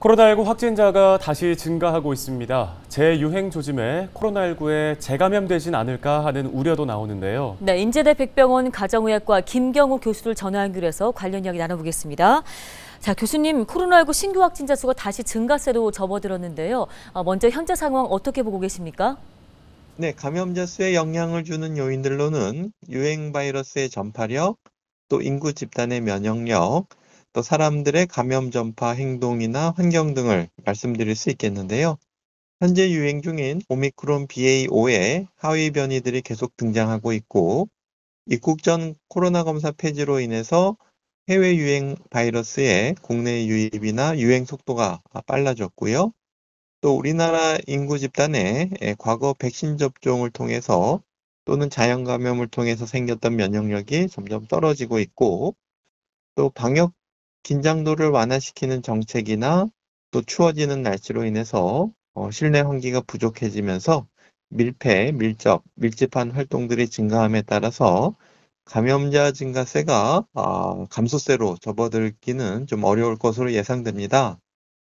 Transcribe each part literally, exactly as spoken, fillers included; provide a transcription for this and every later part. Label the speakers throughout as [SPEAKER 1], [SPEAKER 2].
[SPEAKER 1] 코로나십구 확진자가 다시 증가하고 있습니다. 재유행 조짐에 코로나십구에 재감염되진 않을까 하는 우려도 나오는데요.
[SPEAKER 2] 네, 인제대 백병원 가정의학과 김경우 교수를 전화 연결해서 관련 이야기 나눠보겠습니다. 자, 교수님, 코로나십구 신규 확진자 수가 다시 증가세로 접어들었는데요. 먼저 현재 상황 어떻게 보고 계십니까?
[SPEAKER 3] 네, 감염자 수에 영향을 주는 요인들로는 유행 바이러스의 전파력, 또 인구 집단의 면역력, 또 사람들의 감염 전파 행동이나 환경 등을 말씀드릴 수 있겠는데요. 현재 유행 중인 오미크론 비에이 오의 하위 변이들이 계속 등장하고 있고, 입국 전 코로나 검사 폐지로 인해서 해외 유행 바이러스의 국내 유입이나 유행 속도가 빨라졌고요. 또 우리나라 인구 집단의 과거 백신 접종을 통해서 또는 자연 감염을 통해서 생겼던 면역력이 점점 떨어지고 있고, 또 방역 긴장도를 완화시키는 정책이나 또 추워지는 날씨로 인해서 어, 실내 환기가 부족해지면서 밀폐, 밀접, 밀집한 활동들이 증가함에 따라서 감염자 증가세가 어, 감소세로 접어들기는 좀 어려울 것으로 예상됩니다.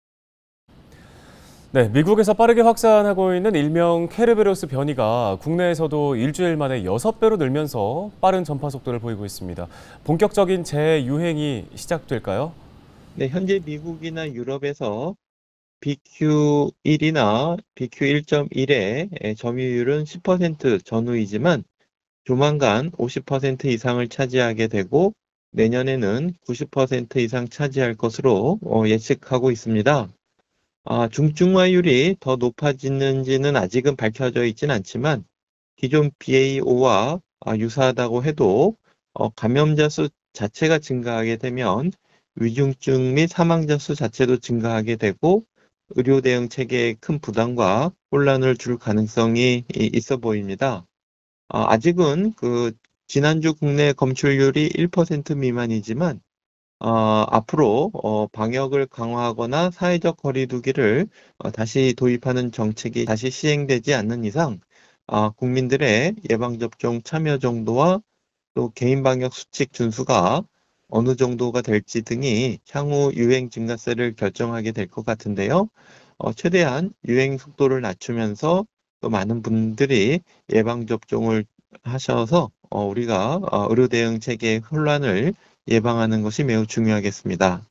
[SPEAKER 1] 네, 미국에서 빠르게 확산하고 있는 일명 케르베로스 변이가 국내에서도 일주일 만에 여섯 배로 늘면서 빠른 전파 속도를 보이고 있습니다. 본격적인 재유행이 시작될까요?
[SPEAKER 3] 네, 현재 미국이나 유럽에서 비큐 일이나 비큐 일 점 일의 점유율은 십 퍼센트 전후이지만 조만간 오십 퍼센트 이상을 차지하게 되고 내년에는 구십 퍼센트 이상 차지할 것으로 예측하고 있습니다. 아, 중증화율이 더 높아지는지는 아직은 밝혀져 있지는 않지만 기존 비에이 오와 유사하다고 해도 감염자 수 자체가 증가하게 되면 위중증 및 사망자 수 자체도 증가하게 되고 의료 대응 체계에 큰 부담과 혼란을 줄 가능성이 있어 보입니다. 아직은 그 지난주 국내 검출률이 일 퍼센트 미만이지만 어, 앞으로 어, 방역을 강화하거나 사회적 거리 두기를 어, 다시 도입하는 정책이 다시 시행되지 않는 이상 어, 국민들의 예방접종 참여 정도와 또 개인 방역 수칙 준수가 어느 정도가 될지 등이 향후 유행 증가세를 결정하게 될 것 같은데요. 어, 최대한 유행 속도를 낮추면서 또 많은 분들이 예방접종을 하셔서 어, 우리가 어, 의료 대응 체계의 혼란을 예방하는 것이 매우 중요하겠습니다.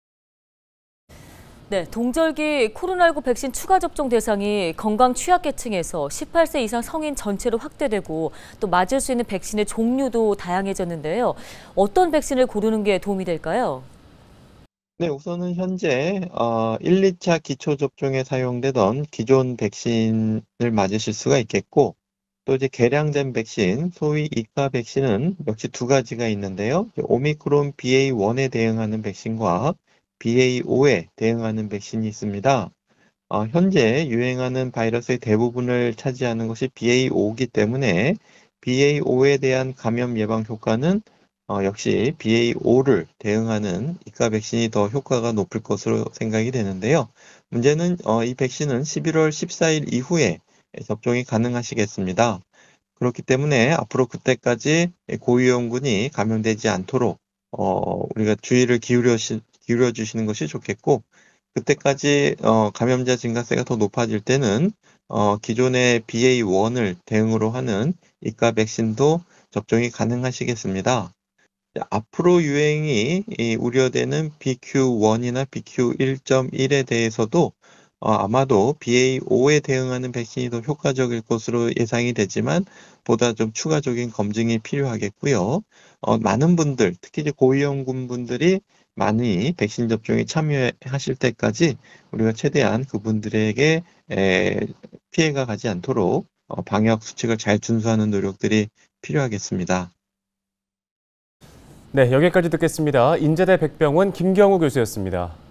[SPEAKER 2] 네, 동절기 코로나십구 백신 추가 접종 대상이 건강 취약계층에서 십팔 세 이상 성인 전체로 확대되고 또 맞을 수 있는 백신의 종류도 다양해졌는데요. 어떤 백신을 고르는 게 도움이 될까요?
[SPEAKER 3] 네, 우선은 현재 어, 일, 이 차 기초 접종에 사용되던 기존 백신을 맞으실 수가 있겠고 또 이제 개량된 백신, 소위 이가 백신은 역시 두 가지가 있는데요. 오미크론 비에이 원에 대응하는 백신과 비에이 오에 대응하는 백신이 있습니다. 어, 현재 유행하는 바이러스의 대부분을 차지하는 것이 비에이 오이기 때문에 비에이 오에 대한 감염 예방 효과는 어, 역시 비에이 오를 대응하는 이가 백신이 더 효과가 높을 것으로 생각이 되는데요. 문제는 어, 이 백신은 십일월 십사일 이후에 접종이 가능하시겠습니다. 그렇기 때문에 앞으로 그때까지 고위험군이 감염되지 않도록 어, 우리가 주의를 기울여, 기울여 주시는 것이 좋겠고 그때까지 어, 감염자 증가세가 더 높아질 때는 어, 기존의 비에이 원을 대응으로 하는 이가 백신도 접종이 가능하시겠습니다. 앞으로 유행이 우려되는 비큐 원이나 비큐 일 점 일에 대해서도 어, 아마도 비에이 오에 대응하는 백신이 더 효과적일 것으로 예상이 되지만 보다 좀 추가적인 검증이 필요하겠고요. 어, 많은 분들, 특히 이제 고위험군 분들이 많이 백신 접종에 참여하실 때까지 우리가 최대한 그분들에게 에, 피해가 가지 않도록 어, 방역 수칙을 잘 준수하는 노력들이 필요하겠습니다.
[SPEAKER 1] 네, 여기까지 듣겠습니다. 인제대 백병원 김경우 교수였습니다.